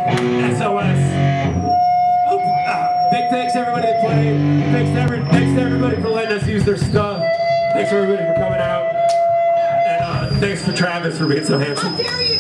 SOS. Big thanks to everybody that played. Thanks to everybody for letting us use their stuff. Thanks for everybody for coming out. And thanks to Travis for being so handsome. How dare you!